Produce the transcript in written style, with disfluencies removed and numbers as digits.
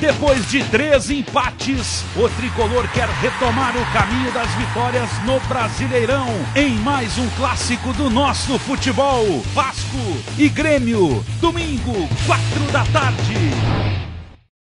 Depois de 3 empates, o tricolor quer retomar o caminho das vitórias no Brasileirão, em mais um clássico do nosso futebol. Vasco e Grêmio, domingo, 4 da tarde.